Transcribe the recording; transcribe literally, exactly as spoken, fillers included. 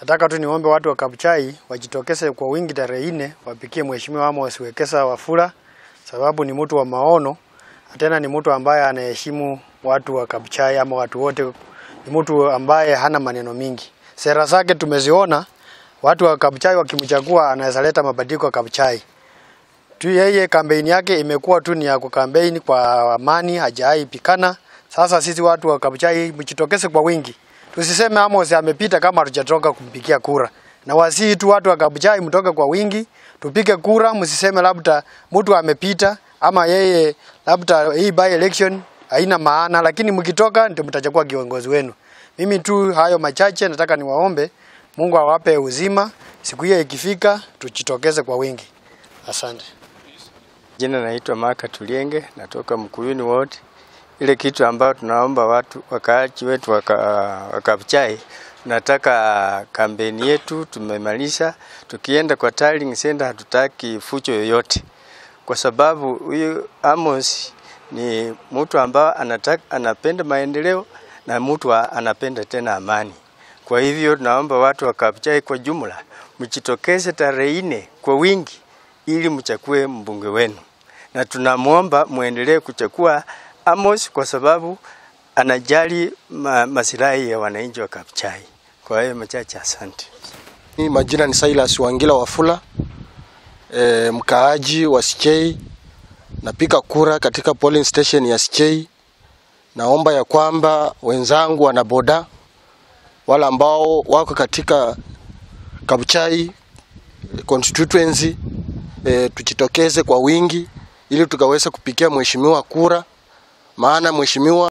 Nataka tu niombe watu wa Kabuchai wajitokeze kwa wingi tarehe nne wapikie Mheshimiwa Amos Wekesa Wafula, sababu ni mtu wa maono, tena ni mtu ambaye anaheshimu watu wa Kabuchai ama watu wote, ni mtu ambaye hana maneno mingi. Sera zake tumeziona, watu wa Kabuchai wakimchagua anaweza leta mabadiliko kwa Kabuchai. Tu yeye kampeni yake imekuwa tu ni ya kukampeni kwa amani, hajai pikana. Sasa sisi watu wa Kabuchai mjitokeze kwa wingi. Tusiseme Amos amepita kama hatujatoka kumpigia kura. Na wasi tu watu wa Kabuchai mtoke kwa wingi, tupige kura, msiseme labda mtu amepita ama yeye labda hii by election haina maana, lakini mkitoka ndio mtachagua kiongozi wenu. Mimi tu hayo machache nataka niwaombe, Mungu awape uzima, siku hiyo ikifika tujitokeze kwa wingi. Asante. Jina naitwa Maka Tulienge, natoka Mkuyuni Ward. Ile kitu ambayo tunaomba watu wakaaji wetu wa Kabuchai, tunataka kampeni yetu tumemalisha, tukienda kwa tallying center hatutaki fujo yoyote. Kwa sababu huyu Amos ni mtu ambaye anataka anapenda maendeleo na mtu anapenda tena amani. Kwa hivyo tunaomba watu wa Kabuchai kwa jumla mjitokeze tarehe nne kwa wingi ili mchague mbunge wenu. Na tunamuomba muendelee kuchagua Amos kwa sababu anajali ma, masilahi ya wananchi wa Kabuchai. Kwa hiyo machache, asante. Mimi majina ni Silas Wangila Wafula, e, mkaaji wa S K. Napika kura katika polling station ya S K. Naomba ya kwamba wenzangu wanaboda wala ambao wako katika Kabuchai constituency e, tujitokeze kwa wingi ili tukaweza kupigia mheshimiwa kura, maana mheshimiwa